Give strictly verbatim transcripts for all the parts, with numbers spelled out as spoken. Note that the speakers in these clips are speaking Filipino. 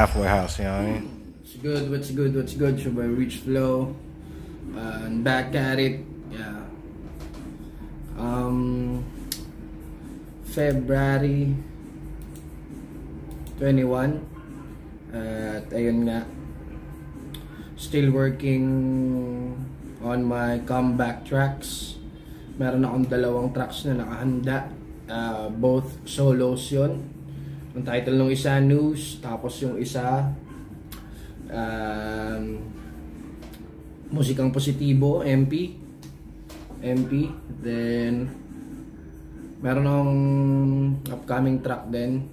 halfway house, you know what I mean? What's good, what's good, what's good? Should I Rich Flow? Uh, and back at it. Yeah. Um, February twenty-first. Uh, at ayun nga. Still working on my comeback tracks. Meron akong dalawang tracks na nakahanda. Uh, both solos yun. Ang title ng isa, News. Tapos yung isa, um, Musikang Positibo, M P. M P. Then, meron akong upcoming track din.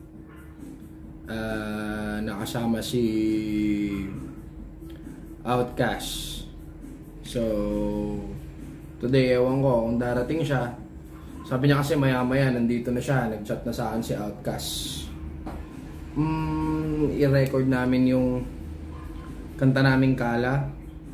Uh, nakasama si Outkast. So, today, ewan ko kung darating siya. Sabi niya kasi maya maya nandito na siya. Nag-chat na sa akin si Outkast. Mm, i-record namin yung kanta naming Kala.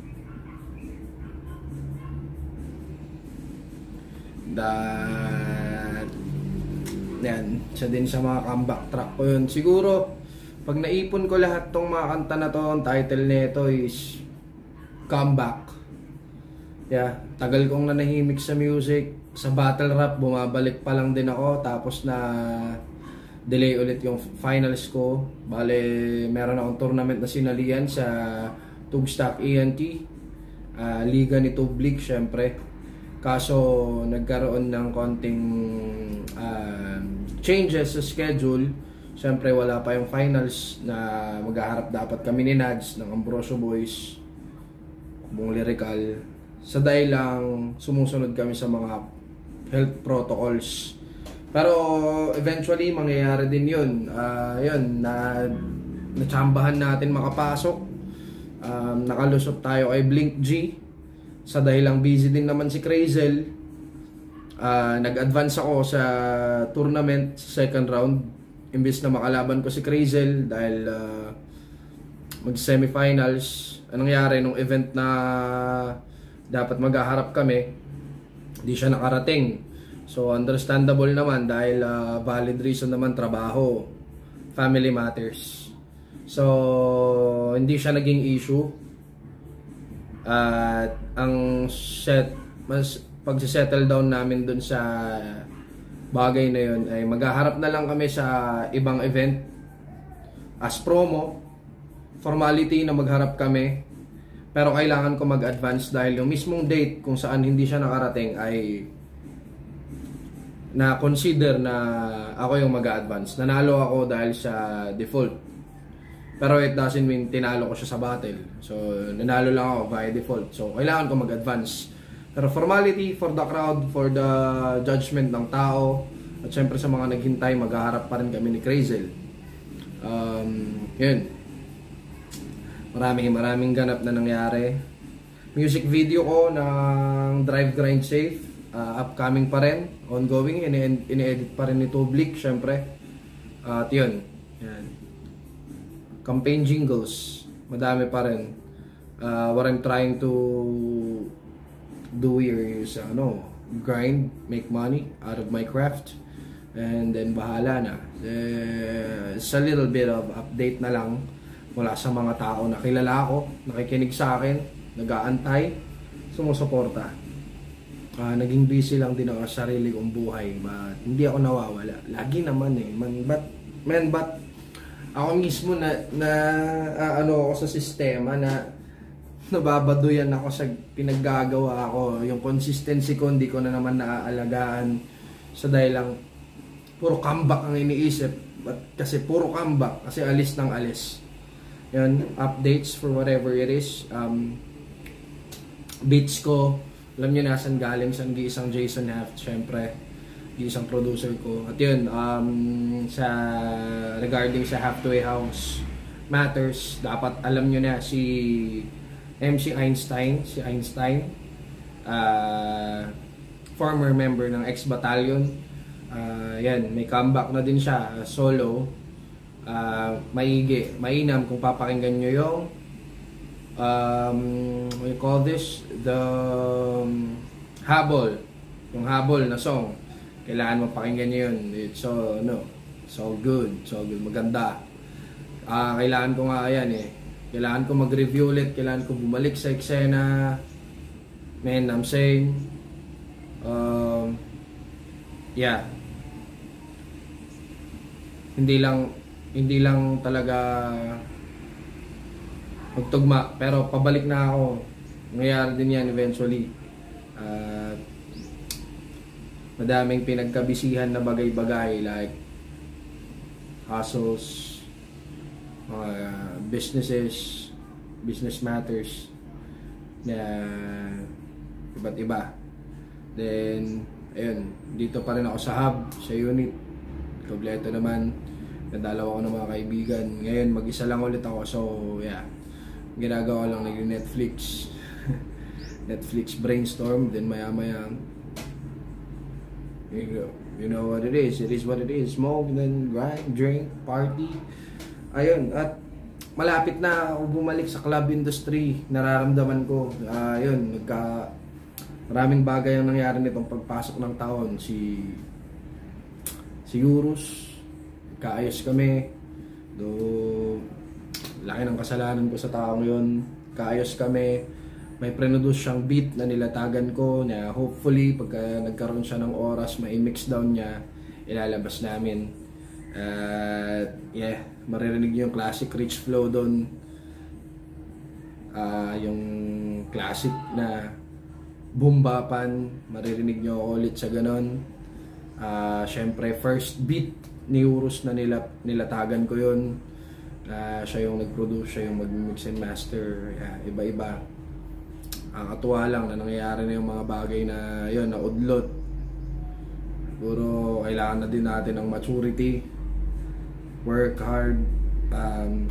That yan, siya din sa mga comeback track ko yun. Siguro pag naipon ko lahat tong mga kanta na to, ang title nito is Comeback. Yeah, tagal kong nanahimik sa music. Sa battle rap, bumabalik pa lang din ako. Tapos na delay ulit yung finals ko. Bale, meron akong tournament na sinalian sa Tugstock E N T. Uh, Liga ni Tublik, syempre. Kaso, nagkaroon ng konting uh, changes sa schedule. Syempre, wala pa yung finals na maghaharap dapat kami ni Nads ng Ambrosio Boys. Buong lyrical. Sa dahil lang, sumusunod kami sa mga health protocols. Pero eventually mangyayari din 'yun. Uh, 'yun na natsambahan natin makapasok. Um, nakalusot tayo kay Blink G. Sa dahil lang busy din naman si Crazel. Uh, nag-advance ako sa tournament sa second round imbes na makalaban ko si Crazel dahil uh, mag-semifinals. Anong nangyari nung event na dapat maghaharap kami, hindi siya nakarating. So understandable naman dahil uh, valid reason naman, trabaho, family matters. So hindi siya naging issue. At uh, ang set mas pagse-settle down namin dun sa bagay na yun ay maghaharap na lang kami sa ibang event as promo, formality na magharap kami. Pero kailangan ko mag-advance dahil yung mismong date kung saan hindi siya nakarating ay na-consider na ako yung mag-advance. Nanalo ako dahil sa default. Pero it doesn't mean tinalo ko siya sa battle. So, nanalo lang ako by default. So, kailangan ko mag-advance. Pero formality for the crowd, for the judgment ng tao, at syempre sa mga naghintay, maghaharap pa rin kami ni Crazel. Um, yun. Maraming maraming ganap na nangyari. Music video ko ng Drive Grind Safe, uh, upcoming pa rin, ongoing, ini-edit pa rin ni Tublik, syempre. Uh, at yun, yan. Campaign jingles, madami pa rin. Uh, what I'm trying to do here is, uh, ano, grind, make money out of my craft, and then bahala na. Uh, it's a little bit of update na lang mula sa mga tao na kilala ako, nakikinig sa akin, nag-aantay, sumusuporta. Uh, naging busy lang din ako sa sarili kong buhay, but hindi ako nawawala. Lagi naman eh, man, but, man, but ako mismo na, na uh, ano ako sa sistema na nababaduyan ako sa pinaggagawa ko. Yung consistency ko, hindi ko na naman naaalagaan sa dahil lang puro comeback ang iniisip. But, kasi puro comeback, kasi alis ng alis. Yun, updates for whatever it is. Um, beats ko, alam nyo nasan galing, sa isang Jason Haft, syempre, isang producer ko. At yun, um, sa regarding sa Halfway House matters, dapat alam nyo na si M C Einstein, si Einstein, uh, former member ng X-Battalion. Uh, yan, may comeback na din siya, uh, solo. Uh, maigi, mainam kung papakinggan nyo yung um, what you call this, the um, Habol, yung Habol na song. Kailangan mo pakinggan nyo yun. It's all, no, it's all good, it's all good, maganda. Ah, kailangan ko nga yan eh. Kailangan ko mag-review ulit, kailangan ko bumalik sa eksena. Man, I'm saying um, yeah. Hindi lang hindi lang talaga magtugma, pero pabalik na ako. Nangyayari din yan eventually. Uh, madaming pinagkabisihan na bagay-bagay like hustles, mga uh, businesses, business matters na iba't iba. Then, ayun, dito pa rin ako sa hub, sa unit. Kompleto naman. Nadalaw ako ng mga kaibigan. Ngayon, mag-isa lang ulit ako. So, yeah. Ginagawa lang ng Netflix. Netflix brainstorm. Then, maya-maya, you know, you know what it is. It is what it is. Smoke, then grind, drink, party. Ayun. At malapit na ako bumalik sa club industry. Nararamdaman ko. Ayun. Nagka... Maraming bagay ang nangyari nitong pagpasok ng taon. Si... Si Urus. Kaayos kami. Do laki ng kasalanan ko sa taong yun. Kaayos kami. May produce siyang beat na nilatagan ko na hopefully pagka nagkaroon siya ng oras, may mix down niya, ilalabas namin. At uh, yeah, maririnig niyo yung classic rich flow doon. Uh, yung classic na bumbapan, maririnig niyo ulit sa ganon. Uh, Syempre first beat ni Urus na nila, nilatagan ko yun. Uh, siya yung nag-produce, siya yung mag-mix and master. Yeah, iba-iba. Ang katuwa lang na nangyayari na yung mga bagay na yun, na udlot. Siguro kailangan na din natin ng maturity. Work hard. Um,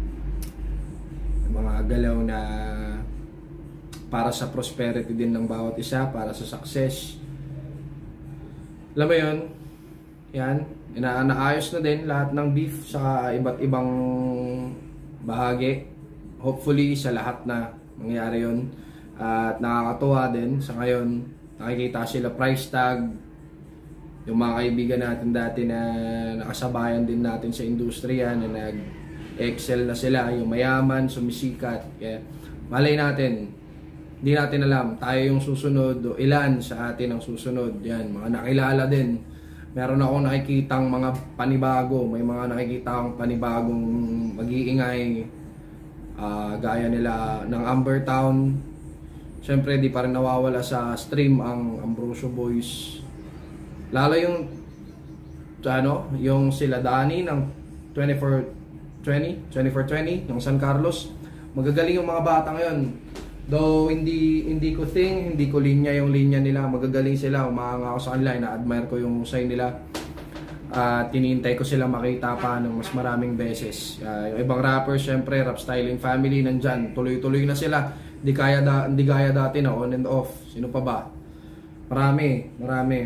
mga galaw na para sa prosperity din ng bawat isa, para sa success. Alam mo yun? Yan. Ina naayos na din lahat ng beef sa iba't ibang bahagi. Hopefully sa lahat na mangyari yun. At nakakatuwa din sa ngayon, nakikita sila price tag, yung mga kaibigan natin dati na nakasabayan din natin sa industriya na nag-excel na sila, yung mayaman, sumisikat. Kaya malay natin, hindi natin alam, tayo yung susunod o ilan sa atin ang susunod. Yan, mga nakilala din. Meron ako nakikitang mga panibago, may mga nakikita akong panibagong mag-iingay, uh, gaya nila ng Amber Town. Siyempre di pa rin nawawala sa stream ang Ambrosio Boys. Lalo yung ano, yung sila Dani ng twenty-four twenty, yung San Carlos. Magagaling yung mga bata ngayon. Though hindi hindi ko think, hindi ko linya yung linya nila, magagaling sila, umahanga ako sa kanila, na-admire ko yung husay nila. At uh, tinihintay ko sila makita pa ng mas maraming beses. Uh, yung ibang rappers, syempre, Rap Styling Family nandyan, tuloy-tuloy na sila. Hindi kaya da, hindi gaya dati na on and off. Sino pa ba? Marami, marami.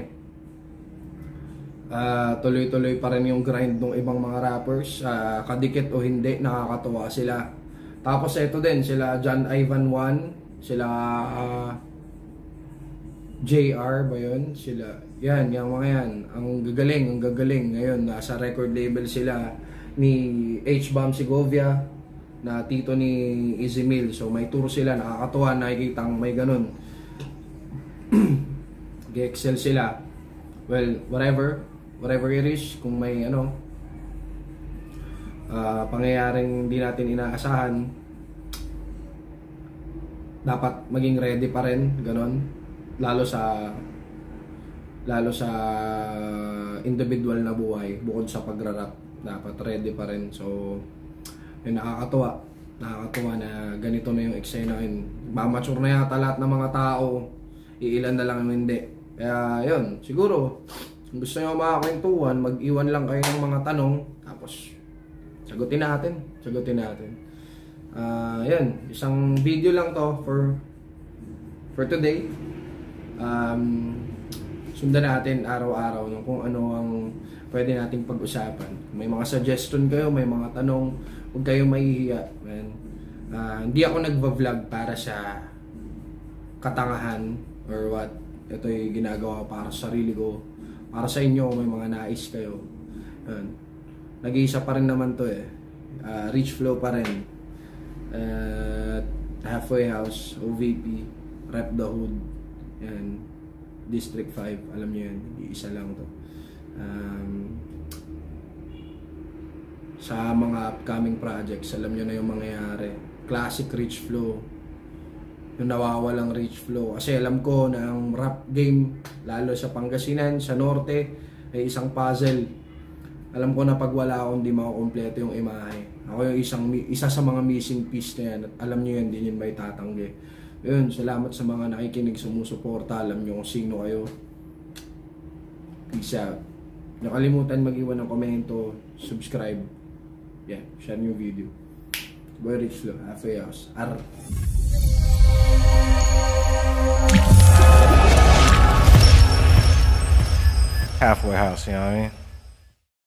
Uh, tuloy-tuloy pa rin yung grind ng ibang mga rappers. Uh, kadikit o hindi, nakakatuwa sila. Tapos ito din, sila John Ivan one, sila uh, J R ba yun? Sila, yan, yung mga yan. Ang gagaling, ang gagaling. Ngayon, nasa record label sila ni H-Bomb Segovia, na tito ni Easy Mill. So may tour sila, nakakatuwa, nakikitang may ganun. G-excel sila. Well, whatever, whatever it is, kung may ano, uh, pangyayaring hindi natin inaasahan, dapat maging ready pa rin, ganon. Lalo sa lalo sa individual na buhay, bukod sa pagrarap, dapat ready pa rin. So yun, nakakatuwa nakakatuwa na ganito na yung eksena yun. Mamature na yata lahat ng mga tao, iilan na lang hindi. Kaya yun, siguro kung gusto nyo makakwentuhan, mag-iwan lang kayo ng mga tanong, tapos sagutin natin sagutin natin. Uh, yun, isang video lang to for for today. Um, sundan natin araw-araw no, kung ano ang pwede nating pag-usapan. May mga suggestion kayo, may mga tanong, huwag kayong mahihiya. Uh, hindi ako nagva-vlog para sa katangahan or what. Ito yung ginagawa para sa sarili ko, para sa inyo, may mga nais kayo. Yun. Nag-iisa pa rin naman to eh. uh, Rich Flow pa rin. Uh, Halfway House, O V P, Rep the Hood, yan, District five, alam nyo yan, isa lang to. Um, sa mga upcoming projects, alam nyo na yung mangyayari. Classic Rich Flow, yung nawawalang Rich Flow. Kasi alam ko na ang rap game, lalo sa Pangasinan, sa Norte, ay isang puzzle. Alam ko na pag wala akong di makukompleto yung imahe. Ako yung isang, isa sa mga missing piece na yan. At alam nyo yan, din yun may tatanggi. Yun, salamat sa mga nakikinig, sumusuporta. Alam nyo kung sino kayo. Peace out. Nakalimutan mag-iwan ng komento, subscribe. Yeah, share nyo video. Boy Rich Flow, Halfway House. R. Halfway House, you know what I mean?